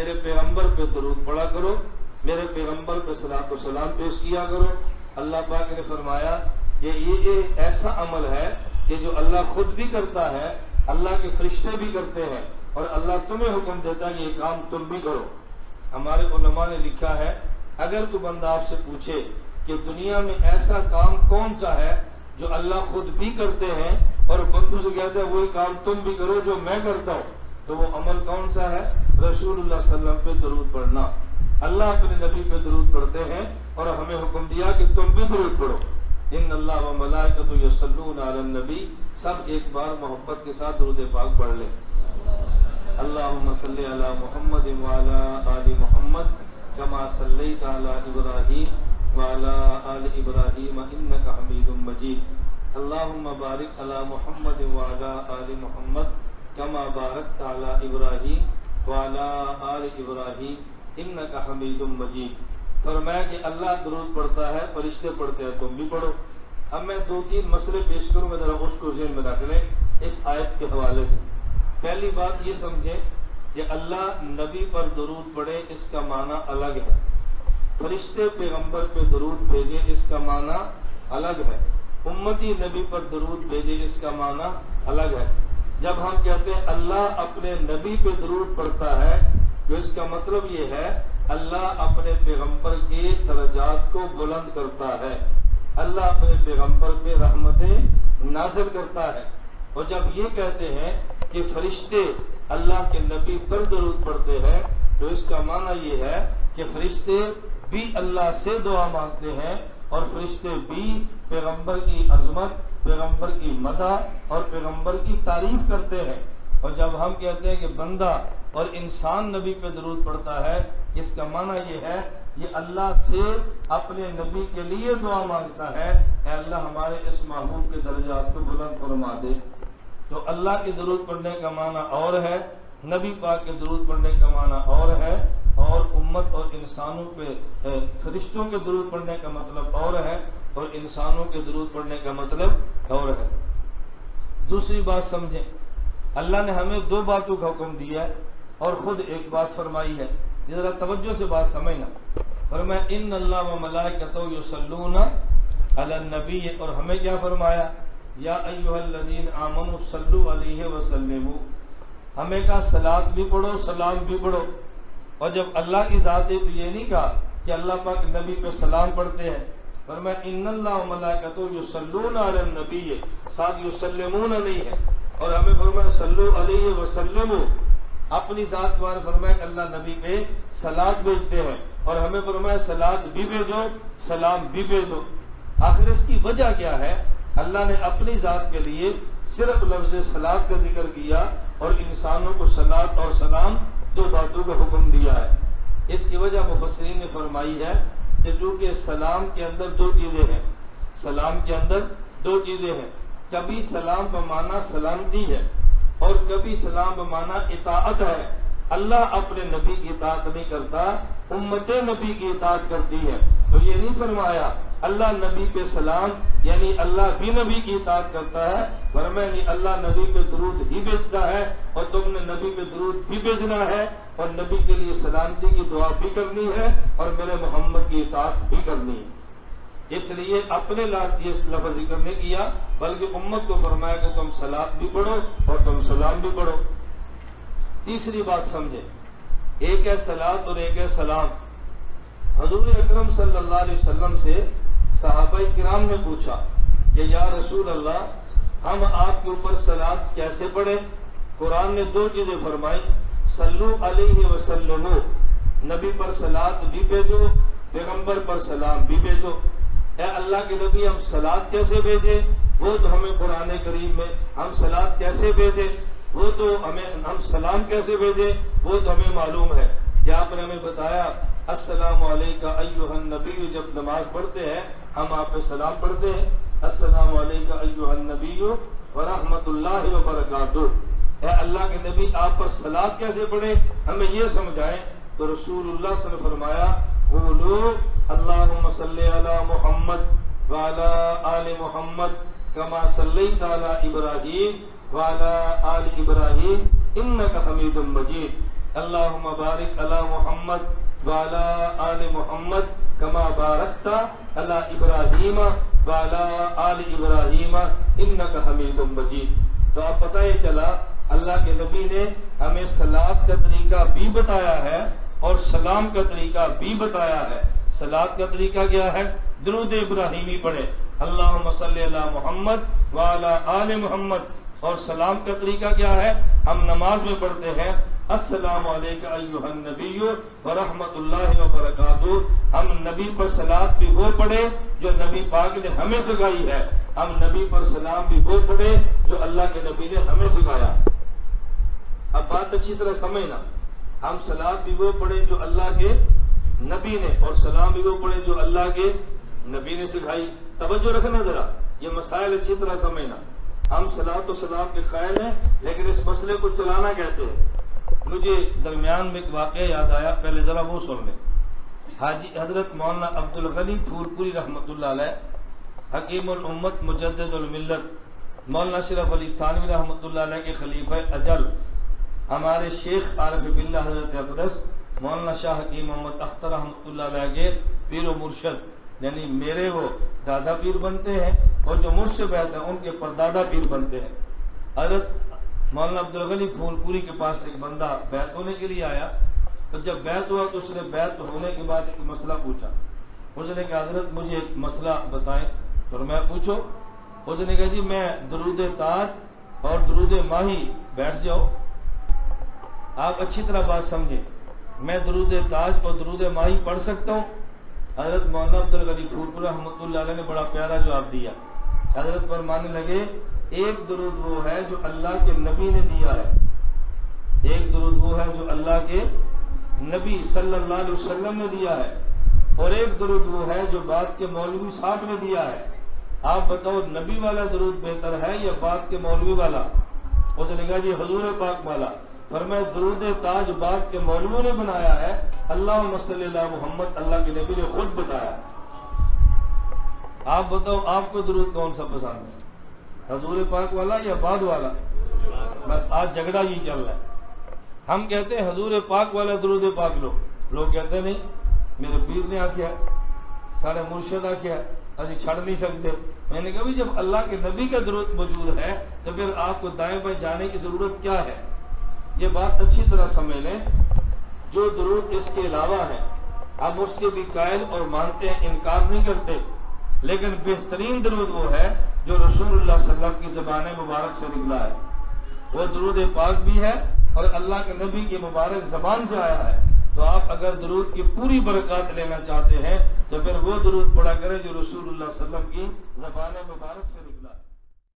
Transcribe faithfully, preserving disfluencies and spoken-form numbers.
میرے پیغمبر پہ درود پڑھا کرو، میرے پیغمبر پہ صلاۃ و سلام پیش کیا کرو۔ اللہ پاک نے فرمایا کہ یہ ایک ایسا عمل ہے کہ جو اللہ خود بھی کرتا ہے، اللہ کے فرشتے بھی کرتے ہیں، اور اللہ تمہیں حکم دیتا ہے کہ یہ کام تم بھی کرو۔ ہمارے علماء نے لکھا ہے اگر کوئی بندہ آپ سے پوچھے کہ دنیا میں ایسا کام کون سا ہے جو اللہ خود بھی کرتے ہیں اور بندوں سے کہتے ہیں وہی کام تم بھی کرو جو میں کرتا ہوں، تو وہ عمل کون سا ہے؟ رسول اللہ صلی اللہ علیہ وسلم پہ درود پڑھنا۔ اللہ اپنے نبی پہ درود پڑھتے ہیں اور ہمیں حکم دیا کہ تم بھی درود پڑھو۔ ان اللہ و ملائکۃ یصلون علی النبی، سب ایک بار محبت کے ساتھ درود پاک پڑھ لیں۔ اللہم صلی علی محمد وعلی آل محمد کما صلیت علی ابراہیم وعلی آل ابراہیم انک حمید مجید۔ اللہم بارک علی محمد وعلی آل محمد کما بارکت علی ابراہیم وعلی آل ابراہیم انک حمید مجید۔ فرمایا کہ اللہ درود پڑھتا ہے، فرشتے پڑھتے ہیں، تم بھی پڑھو۔ اب میں دو تین مسئلے پیش کروں گا، ذرا اس کو ذہن میں رکھ لیں اس آیت کے حوالے سے۔ پہلی بات یہ سمجھیں کہ اللہ نبی پر درود پڑھے اس کا معنی الگ ہے، فرشتے پیغمبر پہ درود بھیجے اس کا معنی الگ ہے، امتی نبی پر درود بھیجے اس کا معنی الگ ہے۔ جب ہم کہتے ہیں اللہ اپنے نبی پہ درود پڑھتا ہے تو اس کا مطلب یہ ہے اللہ اپنے پیغمبر کے درجات کو بلند کرتا ہے، اللہ اپنے پیغمبر پہ رحمتیں نازل کرتا ہے۔ اور جب یہ کہتے ہیں کہ فرشتے اللہ کے نبی پر درود پڑھتے ہیں تو اس کا معنی یہ ہے کہ فرشتے بھی اللہ سے دعا مانگتے ہیں اور فرشتے بھی پیغمبر کی عظمت، پیغمبر کی مدح اور پیغمبر کی تعریف کرتے ہیں۔ اور جب ہم کہتے ہیں کہ بندہ اور انسان نبی پہ درود پڑھتا ہے اس کا معنی یہ ہے یہ اللہ سے اپنے نبی کے لیے دعا مانگتا ہے، اے اللہ ہمارے اس محبوب کے درجات کو بلند فرما دے۔ تو اللہ کے درود پڑھنے کا معنی اور ہے، نبی پاک کے درود پڑھنے کا معنی اور ہے، اور امت اور انسانوں پہ فرشتوں کے درود پڑھنے کا مطلب اور ہے، اور انسانوں کے درود پڑھنے کا مطلب اور ہے۔ دوسری بات سمجھیں، اللہ نے ہمیں دو باتوں کا حکم دیا ہے اور خود ایک بات فرمائی ہے، یہ ذرا توجہ سے بات سمجھنا۔ فرمایا ان اللہ و ملائکتہ یصلون علی النبی، اور ہمیں کیا فرمایا؟ یا ایھا الذین آمنوا صلوا علیہ وسلموا، ہمیں کہا صلاۃ بھی پڑھو سلام بھی پڑھو۔ اور جب اللہ کی ذات ہے تو یہ نہیں کہا کہ اللہ پاک نبی پہ سلام پڑھتے ہیں، فرمایا ان اللہ و ملائکتہ یصلون علی النبی، ساتھ یسلمون نہیں ہے، اور ہمیں فرمایا صلو علیہ وسلموا، اپنی ذات بار فرمایا کہ اللہ نبی پہ صلاۃ بھیجتے ہیں، اور ہمیں فرمایا صلاۃ بھی بھیجو سلام بھی بھیجو۔ آخر اس کی وجہ کیا ہے؟ اللہ نے اپنی ذات کے لیے صرف لفظ صلاۃ کا ذکر کیا اور انسانوں کو صلاۃ اور سلام دو باتوں کا حکم دیا ہے۔ اس کی وجہ مفسرین نے فرمائی ہے کہ چونکہ سلام کے اندر دو چیزیں ہیں، سلام کے اندر دو چیزیں ہیں، کبھی سلام بمعنی سلامتی ہے اور کبھی سلام بمعنی اطاعت ہے۔ اللہ اپنے نبی کی اطاعت نہیں کرتا، امت نبی کی اطاعت کرتی ہے۔ تو یہ نہیں فرمایا اللہ نبی پہ سلام یعنی اللہ بھی نبی کی اطاعت کرتا ہے، فرمایا نہیں اللہ نبی پہ درود ہی بھیجتا ہے اور تم نے نبی پہ درود بھی بھیجنا ہے اور نبی کے لیے سلامتی کی دعا بھی کرنی ہے اور میرے محمد کی اطاعت بھی کرنی ہے۔ اس لیے اپنے یہ لفظ ذکر نہیں کیا بلکہ امت کو فرمایا کہ تم صلاۃ بھی پڑھو اور تم سلام بھی پڑھو۔ تیسری بات سمجھے، ایک ہے صلاۃ اور ایک ہے سلام۔ حضور اکرم صلی اللہ علیہ وسلم سے صحابہ کرام نے پوچھا کہ یا رسول اللہ ہم آپ کے اوپر صلاۃ کیسے پڑھیں؟ قرآن نے دو چیزیں فرمائی، صلو علیہ وسلم، نبی پر صلاۃ بھی بھیجو پیغمبر پر سلام بھی بھیجو۔ اے اللہ کے نبی ہم صلاۃ کیسے بھیجیں؟ وہ تو ہمیں قرآن کریم میں، ہم صلاۃ کیسے بھیجیں وہ تو ہمیں، ہم سلام کیسے بھیجیں وہ تو ہمیں معلوم ہے۔ یا آپ نے ہمیں بتایا السلام علیکہ ایھا النبی، جب نماز پڑھتے ہیں ہم آپ پہ سلام پڑھتے ہیں، السلام علیکہ ایھا النبی ورحمۃ اللہ وبرکاتہ۔ اے اللہ کے نبی آپ پر صلاۃ کیسے پڑھیں ہمیں یہ سمجھائیں۔ تو رسول اللہ صلی اللہ علیہ وسلم نے فرمایا قولوا اللہم صلی علی محمد وعلی آل محمد کما صلیت علی ابراہیم وعلی آل ابراہیم انک حمید مجید۔ اللہم بارک علی محمد وعلی آل محمد کما بارکتا علی ابراہیم وعلی آل ابراہیم انک حمید مجید۔ تو اب پتہ یہ چلا اللہ کے نبی نے ہمیں صلاۃ کا طریقہ بھی بتایا ہے اور سلام کا طریقہ بھی بتایا ہے۔ صلاۃ کا طریقہ کیا ہے؟ درود ابراہیمی پڑھے، اللہم صلی علی محمد وعلی آل محمد، اور سلام کا طریقہ کیا ہے؟ ہم نماز میں پڑھتے ہیں السلام علیکم ایھا النبی ورحمۃ اللہ وبرکاتہ۔ ہم نبی پر صلاۃ بھی وہ پڑھے جو نبی پاک نے ہمیں سکھائی ہے، ہم نبی پر سلام بھی وہ پڑھے جو اللہ کے نبی نے ہمیں سکھایا۔ اب بات اچھی طرح سمجھنا، ہم صلاۃ بھی وہ پڑھے جو اللہ کے نبی نے، اور سلام بھی وہ پڑھے جو اللہ کے نبی نے سکھائی۔ توجہ رکھنا ذرا، یہ مسائل اچھی طرح سمجھنا۔ ہم صلاۃ و سلام کے قائل ہیں، لیکن اس مسئلے کو چلانا کیسے ہے؟ مجھے درمیان میں ایک واقعہ یاد آیا، پہلے ذرا وہ سن لیں۔ حاجی حضرت مولانا عبد الغنی پھول پوری رحمۃ اللہ علیہ، حکیم الامت مجدد الملت، مولانا اشرف علی تھانوی رحمۃ اللہ علیہ کے خلیفہ اجل، ہمارے شیخ عارف باللہ حضرت اقدس مولانا شاہ حکیم محمد اختر رحمۃ اللہ علیہ کے پیر و مرشد، یعنی میرے وہ دادا پیر بنتے ہیں اور جو مجھ سے بیعت ہیں ان کے پردادا پیر بنتے ہیں۔ حضرت مولانا عبد الغنی پھول پوری کے پاس ایک بندہ بیعت ہونے کے لیے آیا، تو جب بیعت ہوا تو اس نے بیعت ہونے کے بعد ایک مسئلہ پوچھا۔ اس نے کہا حضرت مجھے ایک مسئلہ بتائیں، تو میں پوچھو۔ اس نے کہا جی میں درود تاج اور درود ماہی، بیٹھ جاؤ آپ اچھی طرح بات سمجھیں، میں درود تاج اور درود ماہی پڑھ سکتا ہوں؟ حضرت مولانا عبد الغنی پھول پوری رحمۃ اللہ علیہ نے بڑا پیارا جواب دیا۔ حضرت فرمانے لگے ایک درود وہ ہے جو اللہ کے نبی نے دیا ہے، ایک درود وہ ہے جو اللہ کے نبی صلی اللہ علیہ وسلم نے دیا ہے، اور ایک درود وہ ہے جو بات کے مولوی صاحب نے دیا ہے۔ آپ بتاؤ نبی والا درود بہتر ہے یا بات کے مولوی والا؟ اس نے کہا جی حضور پاک والا۔ فرمایا درود تاج بات کے مولوی نے بنایا ہے، اللہم صلی علی محمد اللہ کے نبی نے خود بتایا۔ آپ بتاؤ آپ کو درود کون سا پسند ہے، حضور پاک والا یا بعد والا؟ بس آج جھگڑا یہ چل رہا ہے۔ ہم کہتے ہیں حضور پاک والا درود پاک لو، لوگ کہتے ہیں نہیں میرے پیر نے آکھیا سارے مرشد آکھیا ابھی چھڑ نہیں سکتے۔ میں نے کہا بھی جب اللہ کے نبی کا درود موجود ہے تو پھر آپ کو دائیں بائیں جانے کی ضرورت کیا ہے؟ یہ بات اچھی طرح سمجھ لیں، جو درود اس کے علاوہ ہے ہم اس کے بھی قائل اور مانتے ہیں، انکار نہیں کرتے، لیکن بہترین درود وہ ہے جو رسول اللہ صلی اللہ علیہ وسلم کی زبان مبارک سے نکلا ہے، وہ درود پاک بھی ہے اور اللہ کے نبی کی مبارک زبان سے آیا ہے۔ تو آپ اگر درود کی پوری برکات لینا چاہتے ہیں تو پھر وہ درود پڑھا کریں جو رسول اللہ صلی اللہ علیہ وسلم کی زبان مبارک سے نکلا ہے۔